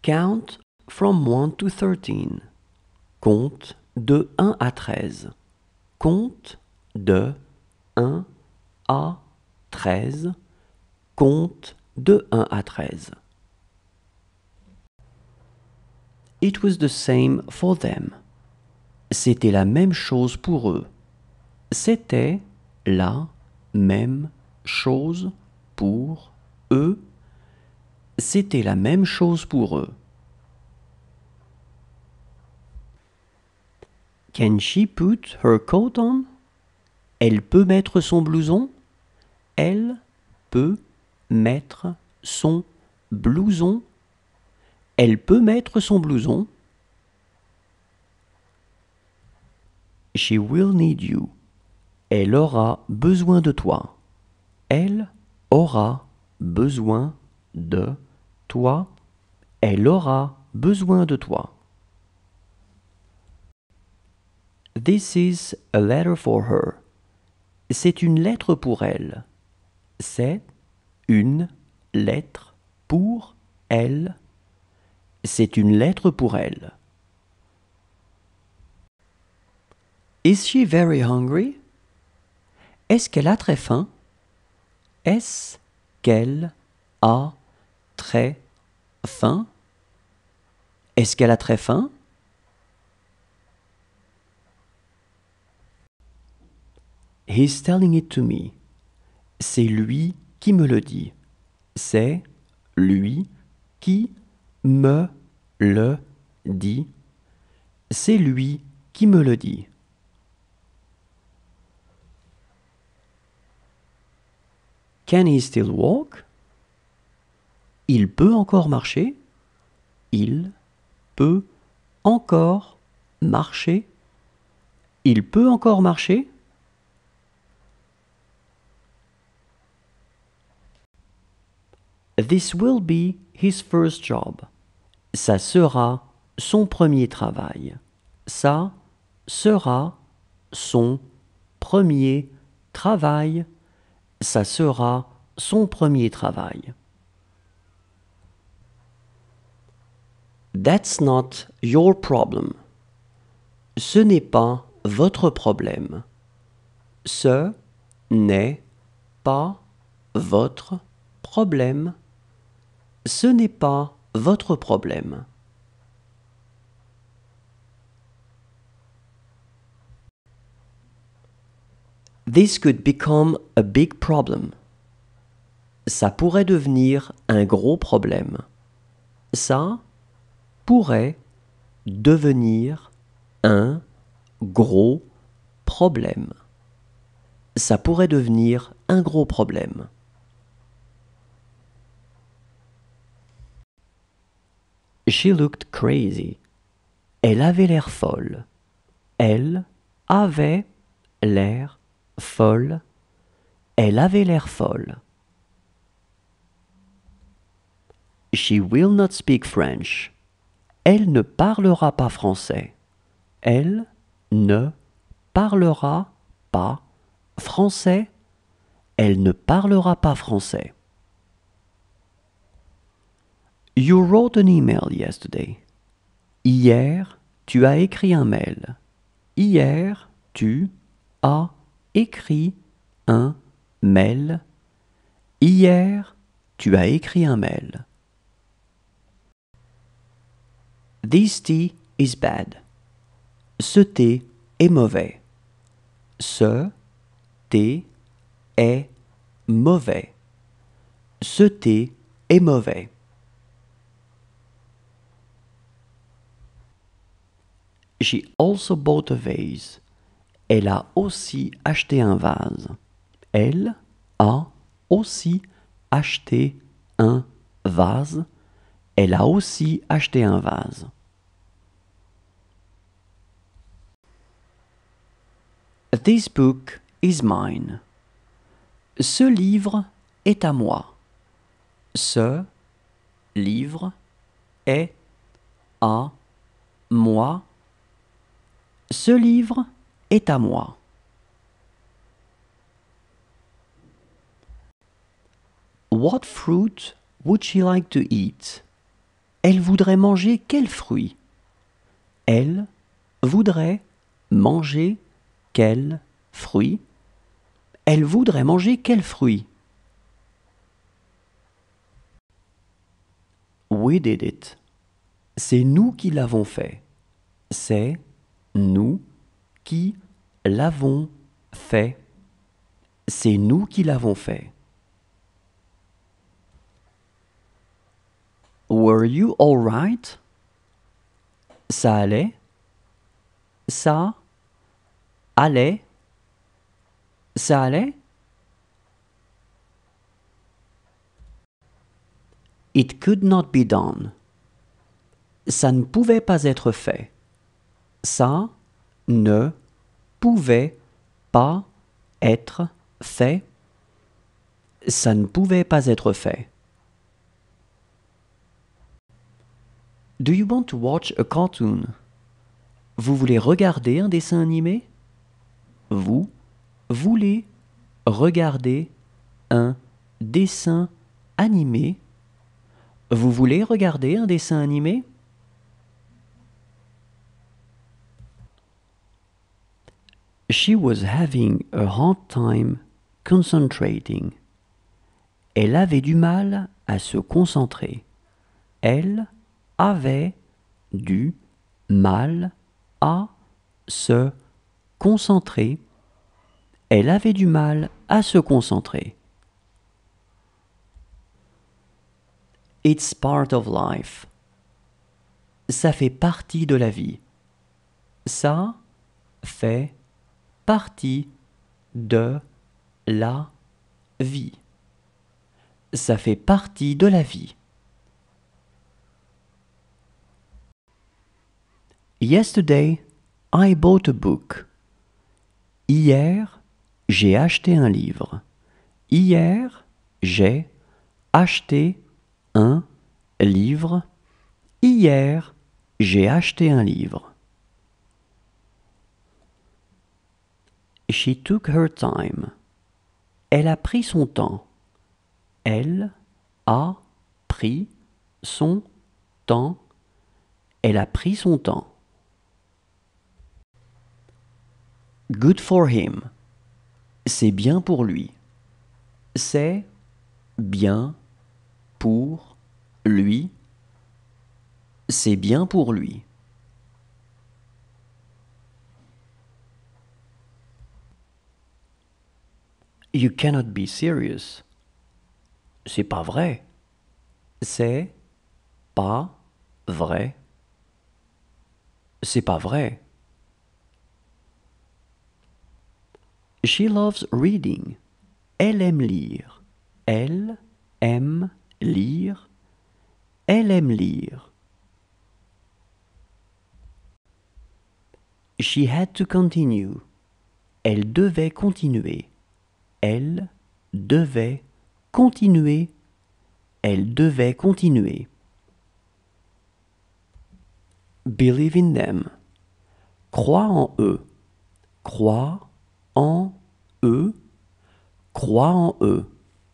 Count from 1 to 13. Compte de 1 à 13. Compte de 1 à 13. Compte de 1 à 13. It was the same for them. C'était la même chose pour eux. C'était la même chose pour eux. C'était la même chose pour eux. Can she put her coat on? Elle peut mettre son blouson? Elle peut mettre son blouson? Elle peut mettre son blouson? She will need you. Elle aura besoin de toi. Elle aura besoin de toi. Elle aura besoin de toi. This is a letter for her. C'est une lettre pour elle. C'est une lettre pour elle. C'est une lettre pour elle. Is she very hungry? Est-ce qu'elle a très faim? Est-ce qu'elle a très faim? Est-ce qu'elle a très faim? He's telling it to me. C'est lui qui me le dit. C'est lui qui me le dit. C'est lui qui me le dit. Can he still walk? Il peut encore marcher? Il peut encore marcher? Il peut encore marcher? This will be his first job. Ça sera son premier travail. Ça sera son premier travail. Ça sera son premier travail. That's not your problem. Ce n'est pas votre problème. Ce n'est pas votre problème. Ce n'est pas votre problème. This could become a big problem. Ça pourrait devenir un gros problème. Ça pourrait devenir un gros problème. Ça pourrait devenir un gros problème. She looked crazy. Elle avait l'air folle. Elle avait l'air folle. Elle avait l'air folle. She will not speak French. Elle ne parlera pas français. Elle ne parlera pas français. Elle ne parlera pas français. You wrote an email yesterday. Hier, tu as écrit un mail. Hier, tu as écrit un mail. Hier, tu as écrit un mail. This tea is bad. Ce thé est mauvais. Ce thé est mauvais. Ce thé est mauvais. She also bought a vase. Elle a aussi acheté un vase. Elle a aussi acheté un vase. Elle a aussi acheté un vase. This book is mine. Ce livre est à moi. Ce livre est à moi. Ce livre est à moi. What fruit would she like to eat? Elle voudrait manger quel fruit? Elle voudrait manger quel fruit? Elle voudrait manger quel fruit? We did it. C'est nous qui l'avons fait. C'est nous qui l'avons fait. C'est nous qui l'avons fait. Were you all right? Ça allait? Ça allait? Ça allait? It could not be done. Ça ne pouvait pas être fait. Ça ne pouvait pas être fait. Ça ne pouvait pas être fait. Do you want to watch a cartoon? Vous voulez regarder un dessin animé? Vous voulez regarder un dessin animé? Vous voulez regarder un dessin animé? She was having a hard time concentrating. Elle avait du mal à se concentrer. Elle avait du mal à se concentrer. Elle avait du mal à se concentrer. It's part of life. Ça fait partie de la vie. Ça fait partie de la vie. Ça fait partie de la vie. Yesterday, I bought a book. Hier, j'ai acheté un livre. Hier, j'ai acheté un livre. Hier, j'ai acheté un livre. She took her time. Elle a pris son temps. Elle a pris son temps. Elle a pris son temps. Good for him. C'est bien pour lui. C'est bien pour lui. C'est bien pour lui. You cannot be serious. C'est pas vrai. C'est pas vrai. C'est pas vrai. She loves reading. Elle aime lire. Elle aime lire. Elle aime lire. She had to continue. Elle devait continuer. Elle devait continuer. Elle devait continuer. Believe in them. Crois en eux. Crois en eux. Crois en eux.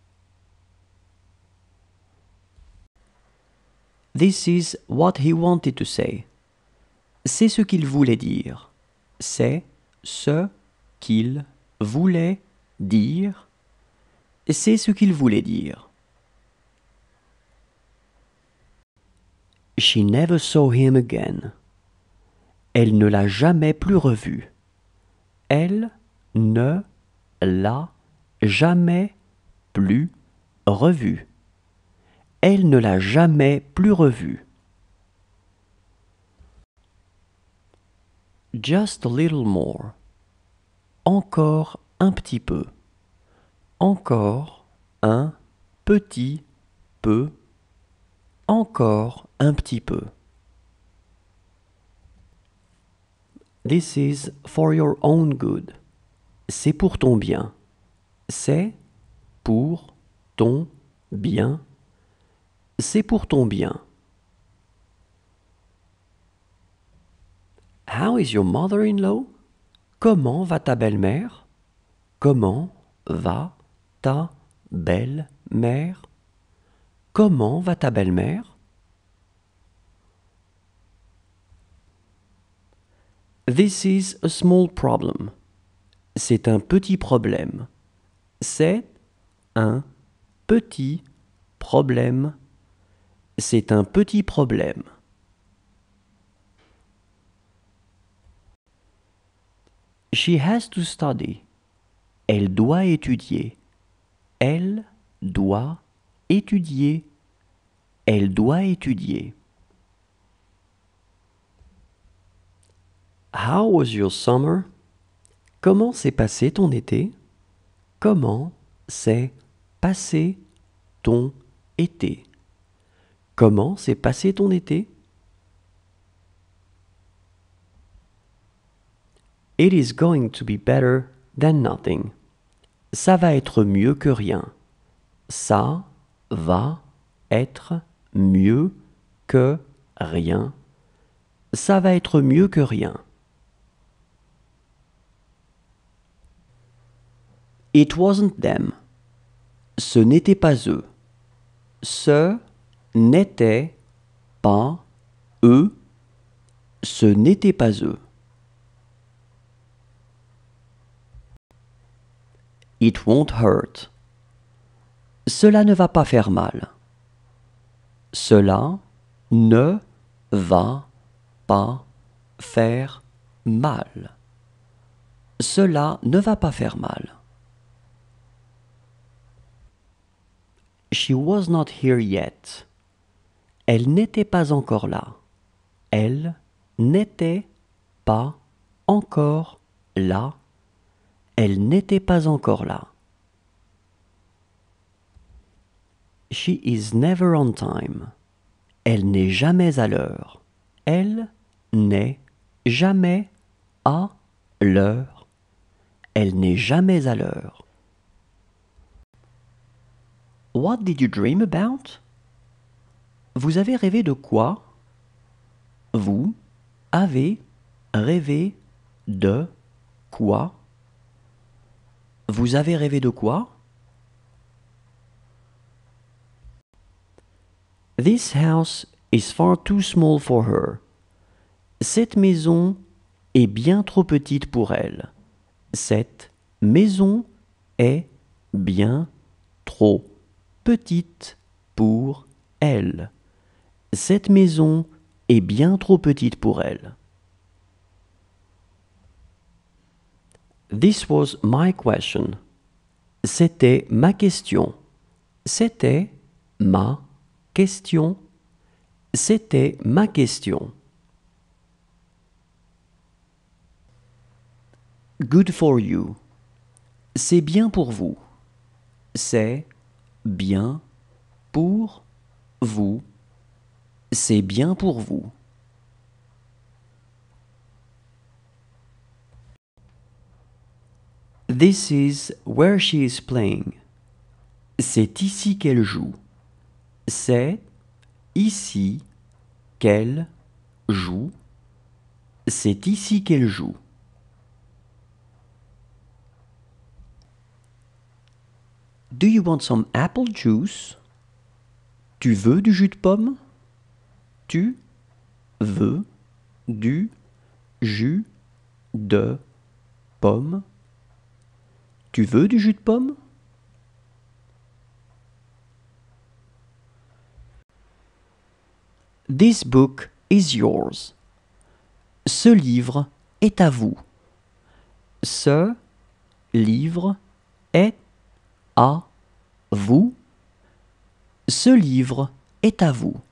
This is what he wanted to say. C'est ce qu'il voulait dire. C'est ce qu'il voulait dire. C'est ce qu'il voulait dire. She never saw him again. Elle ne l'a jamais plus revu. Elle ne l'a jamais plus revu. Elle ne l'a jamais plus revu. Just a little more. Encore un petit peu. Encore un petit peu. Encore un petit peu. This is for your own good. C'est pour ton bien. C'est pour ton bien. C'est pour ton bien. How is your mother-in-law? Comment va ta belle-mère? Comment va ta belle-mère? Comment va ta belle-mère? This is a small problem. C'est un petit problème. C'est un petit problème. C'est un petit problème. She has to study. Elle doit étudier. Elle doit étudier. Elle doit étudier. How was your summer? Comment s'est passé ton été? Comment s'est passé ton été? Comment s'est passé ton été? It is going to be better than nothing. Ça va être mieux que rien. Ça va être mieux que rien. Ça va être mieux que rien. It wasn't them. Ce n'était pas eux. Ce n'était pas eux. Ce n'était pas eux. It won't hurt. Cela ne va pas faire mal. Cela ne va pas faire mal. Cela ne va pas faire mal. She was not here yet. Elle n'était pas encore là. Elle n'était pas encore là. Elle n'était pas encore là. She is never on time. Elle n'est jamais à l'heure. Elle n'est jamais à l'heure. Elle n'est jamais à l'heure. What did you dream about? Vous avez rêvé de quoi? Vous avez rêvé de quoi? Vous avez rêvé de quoi? This house is far too small for her. Cette maison est bien trop petite pour elle. Cette maison est bien trop petite pour elle. Cette maison est bien trop petite pour elle. This was my question. C'était ma question. C'était ma question. C'était ma question. Good for you. C'est bien pour vous. C'est bien pour vous. C'est bien pour vous. This is where she is playing. C'est ici qu'elle joue. C'est ici qu'elle joue. C'est ici qu'elle joue. Do you want some apple juice? Tu veux du jus de pomme? Tu veux du jus de pomme? Tu veux du jus de pomme? This book is yours. Ce livre est à vous. Ce livre est à vous. Ce livre est à vous.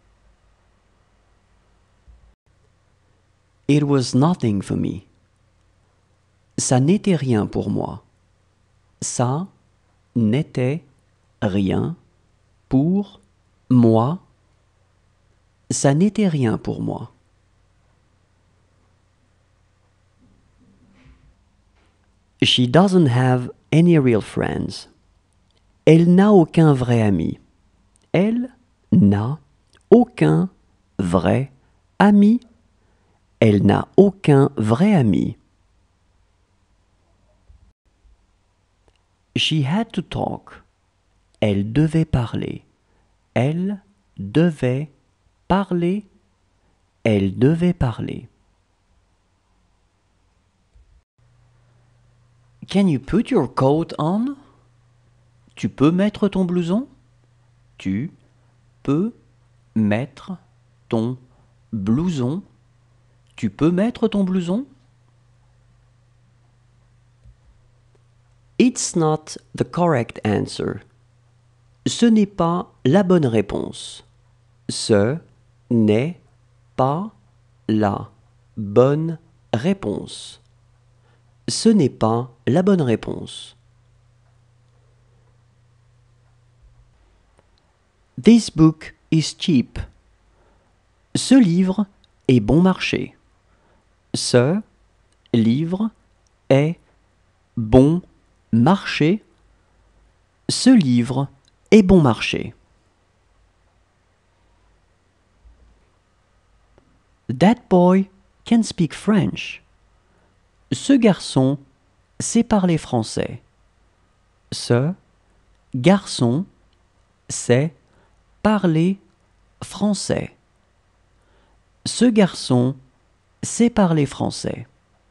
It was nothing for me. Ça n'était rien pour moi. Ça n'était rien pour moi. Ça n'était rien pour moi. She doesn't have any real friends. Elle n'a aucun vrai ami. Elle n'a aucun vrai ami. Elle n'a aucun vrai ami. She had to talk. Elle devait parler. Elle devait parler. Elle devait parler. Can you put your coat on? Tu peux mettre ton blouson? Tu peux mettre ton blouson? Tu peux mettre ton blouson? It's not the correct answer. Ce n'est pas la bonne réponse. Ce n'est pas la bonne réponse. Ce n'est pas la bonne réponse. This book is cheap. Ce livre est bon marché. Ce livre est bon marché. Ce livre est bon marché. That boy can speak French. Ce garçon sait parler français. Ce garçon sait parler français. Ce garçon sait parler français.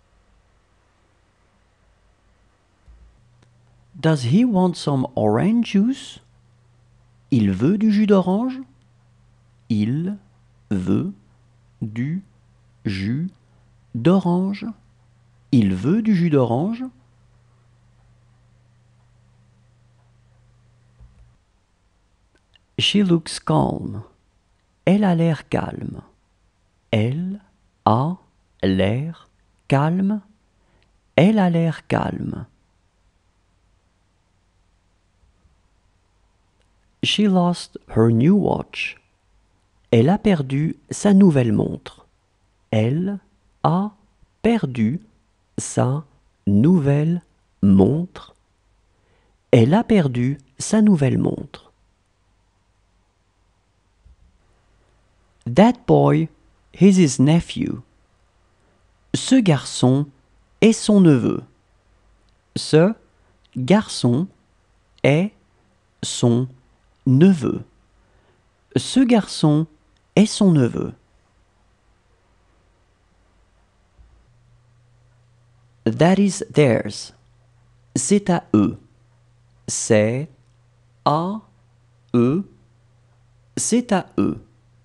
Does he want some orange juice? Il veut du jus d'orange? Il veut du jus d'orange? Il veut du jus d'orange? She looks calm. Elle a l'air calme. Elle a l'air calme. Elle a l'air calme. She lost her new watch. Elle a perdu sa nouvelle montre. Elle a perdu sa nouvelle montre. Elle a perdu sa nouvelle montre. That boy is his nephew. Ce garçon est son neveu. Ce garçon est son neveu. Ce garçon est son neveu. That is theirs. C'est à eux. C'est à eux. C'est à eux.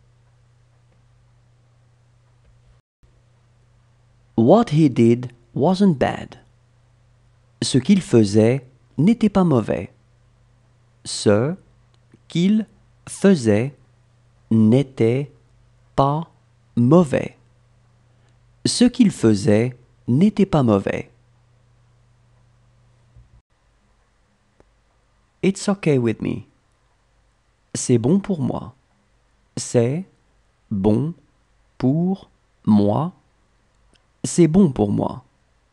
What he did wasn't bad. Ce qu'il faisait n'était pas mauvais. Ce qu'il faisait n'était pas mauvais. Ce qu'il faisait n'était pas mauvais. It's okay with me. C'est bon pour moi. C'est bon pour moi. C'est bon pour moi.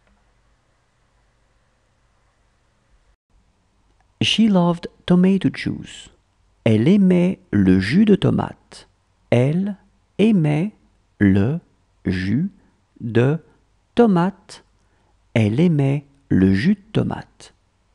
She loved tomato juice. Elle aimait le jus de tomate. Elle aimait le jus de tomate. Elle aimait le jus de tomate.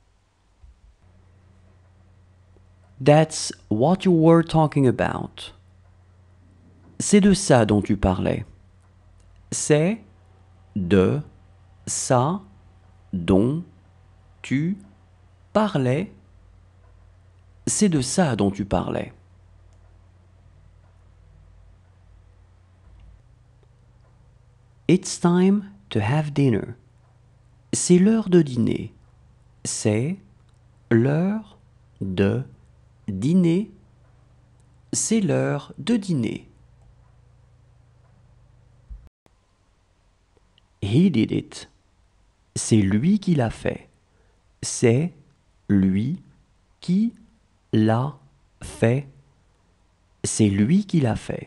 That's what you were talking about. C'est de ça dont tu parlais. C'est de ça dont tu parlais. C'est de ça dont tu parlais. It's time to have dinner. C'est l'heure de dîner. C'est l'heure de dîner. C'est l'heure de dîner. He did it. C'est lui qui l'a fait. C'est lui qui l'a fait. C'est lui qui l'a fait.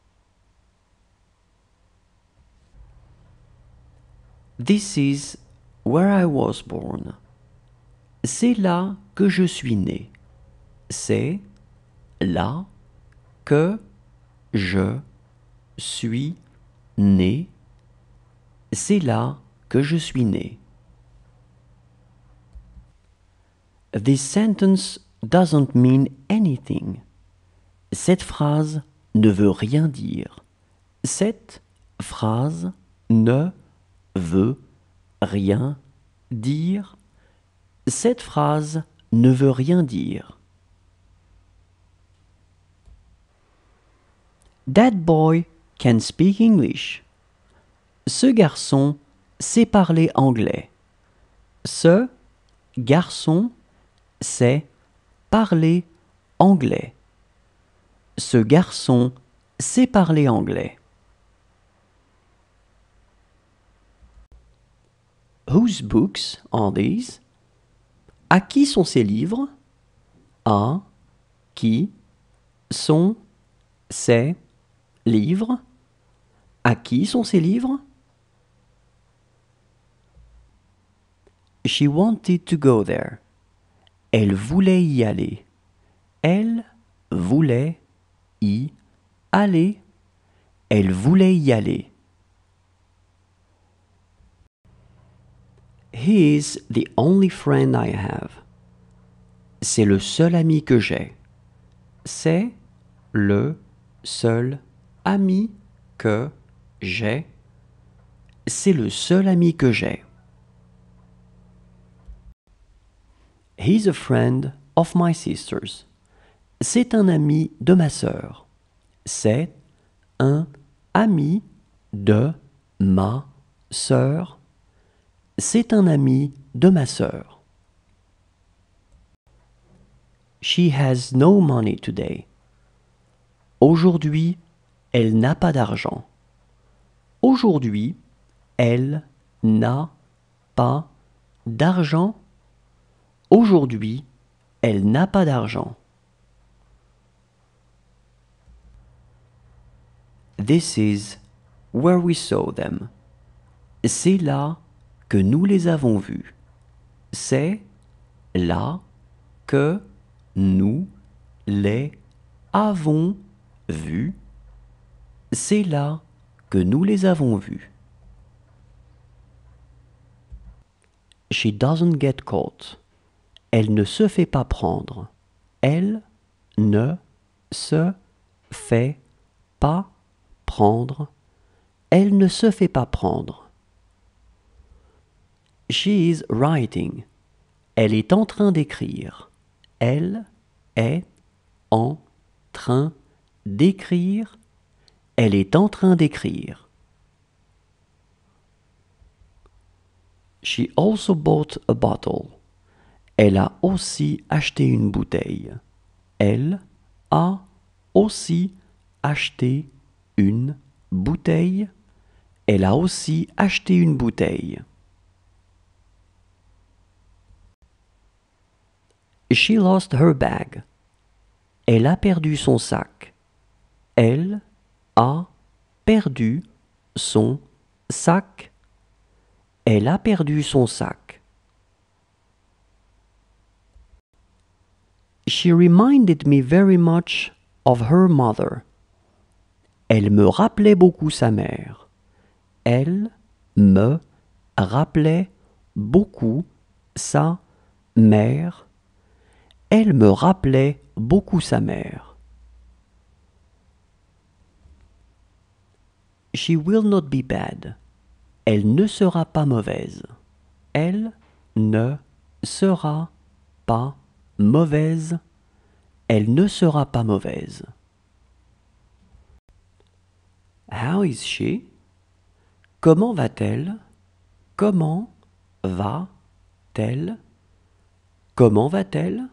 This is where I was born. C'est là que je suis né. C'est là que je suis né. C'est là que je suis né. This sentence doesn't mean anything. Cette phrase ne veut rien dire. Cette phrase ne veut rien dire. Cette phrase ne veut rien dire. That boy can speak English. Ce garçon sait parler anglais. Ce garçon sait parler anglais. Ce garçon sait parler anglais. Whose books are these? À qui sont ces livres? À qui sont ces livres? À qui sont ces livres? She wanted to go there. Elle voulait y aller. Elle voulait y aller. Elle voulait y aller. He is the only friend I have. C'est le seul ami que j'ai. C'est le seul ami que j'ai. C'est le seul ami que j'ai. He's a friend of my sister's. C'est un ami de ma sœur. C'est un ami de ma sœur. C'est un ami de ma sœur. She has no money today. Aujourd'hui, elle n'a pas d'argent. Aujourd'hui, elle n'a pas d'argent. Aujourd'hui, elle n'a pas d'argent. This is where we saw them. C'est là que nous les avons vus. C'est là que nous les avons vus. C'est là que nous les avons vus. She doesn't get caught. Elle ne se fait pas prendre. Elle ne se fait pas prendre. Elle ne se fait pas prendre. She is writing. Elle est en train d'écrire. Elle est en train d'écrire. Elle est en train d'écrire. She also bought a bottle. Elle a aussi acheté une bouteille. Elle a aussi acheté une bouteille. Elle a aussi acheté une bouteille. She lost her bag. Elle a perdu son sac. Elle a perdu son sac. Elle a perdu son sac. She reminded me very much of her mother. Elle me rappelait beaucoup sa mère. Elle me rappelait beaucoup sa mère. Elle me rappelait beaucoup sa mère. She will not be bad. Elle ne sera pas mauvaise. Elle ne sera pas mauvaise. Elle ne sera pas mauvaise. How is she? Comment va-t-elle? Comment va-t-elle? Comment va-t-elle?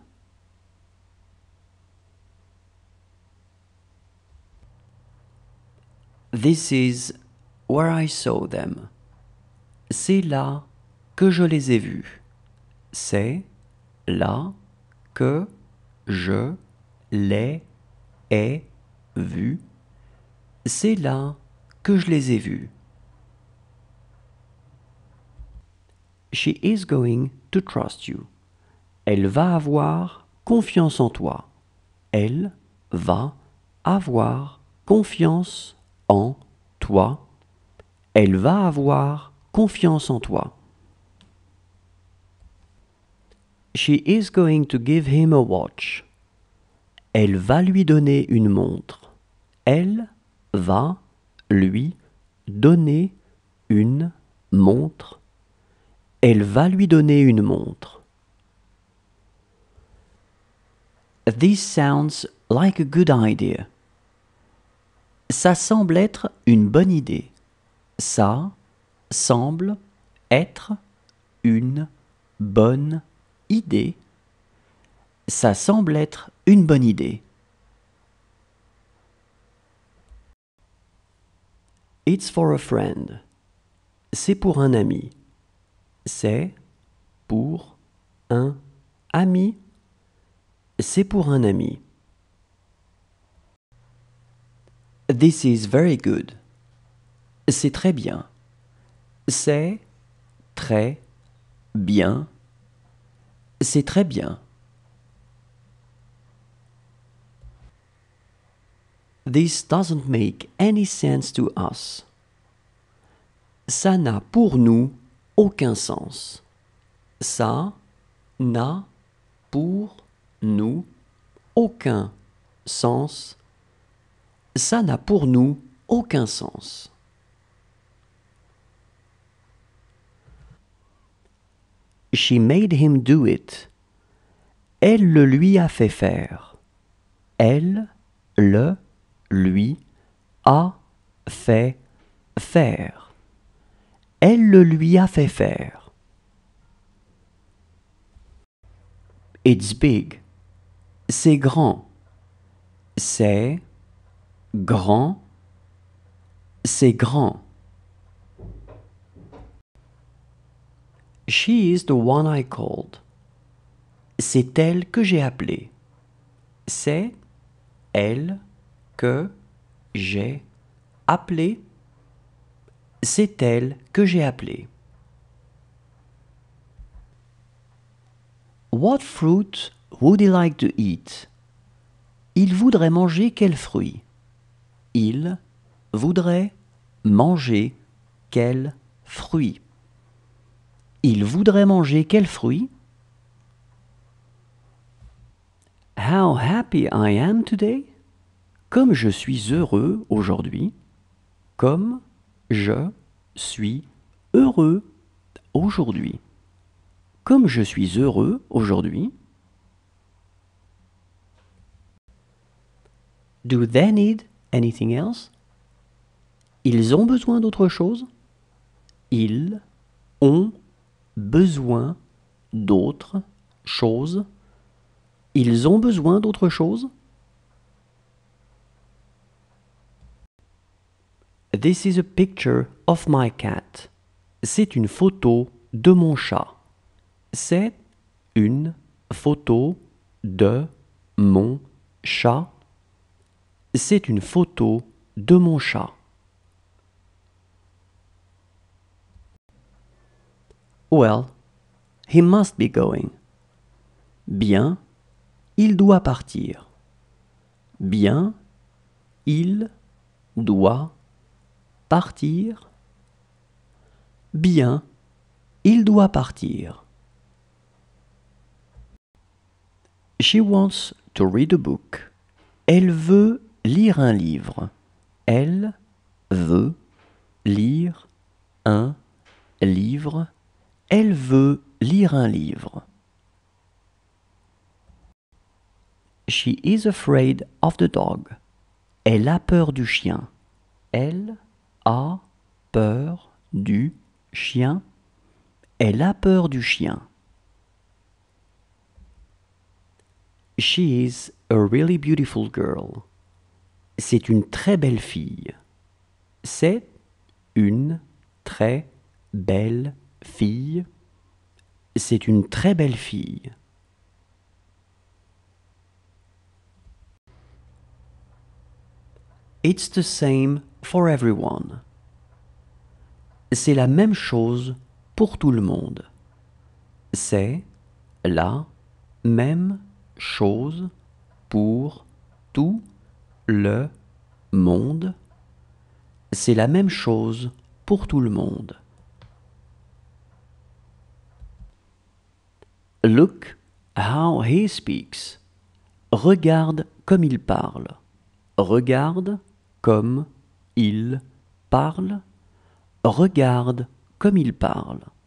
This is where I saw them. C'est là que je les ai vus. C'est là que je les ai vus. C'est là que je les ai vus. She is going to trust you. Elle va avoir confiance en toi. Elle va avoir confiance en toi. Elle va avoir confiance en toi. She is going to give him a watch. Elle va lui donner une montre. Elle va lui donner une montre. Elle va lui donner une montre. This sounds like a good idea. Ça semble être une bonne idée. Ça semble être une bonne idée. Ça semble être une bonne idée. It's for a friend. C'est pour un ami. C'est pour un ami. C'est pour un ami. This is very good. C'est très bien. C'est très bien. C'est très bien. This doesn't make any sense to us. Ça n'a pour nous aucun sens. Ça n'a pour nous aucun sens. Ça n'a pour nous aucun sens. She made him do it. Elle le lui a fait faire. Elle le lui a fait faire. Elle le lui a fait faire. It's big. C'est grand. C'est grand. C'est grand. She is the one I called. C'est elle que j'ai appelée. C'est elle que j'ai appelée. C'est elle que j'ai appelée. What fruit would he like to eat? Il voudrait manger quel fruit? Il voudrait manger quel fruit? Il voudrait manger quel fruit? How happy I am today? Comme je suis heureux aujourd'hui. Comme je suis heureux aujourd'hui. Comme je suis heureux aujourd'hui. Do they need anything else? Ils ont besoin d'autre chose? Ils ont besoin d'autre chose? Ils ont besoin d'autre chose? This is a picture of my cat. C'est une photo de mon chat. C'est une photo de mon chat. C'est une photo de mon chat. Well, he must be going. Bien, il doit partir. Bien, il doit partir. Bien, il doit partir. She wants to read a book. Elle veut lire un livre. Elle veut lire un livre. Elle veut lire un livre. She is afraid of the dog. Elle a peur du chien. Elle a peur du chien. Elle a peur du chien. She is a really beautiful girl. C'est une très belle fille. C'est une très belle fille. C'est une très belle fille. It's the same for everyone. C'est la même chose pour tout le monde. C'est la même chose pour tout le monde. C'est la même chose pour tout le monde. Look how he speaks. Regarde comme il parle. Regarde comme il parle. Regarde comme il parle.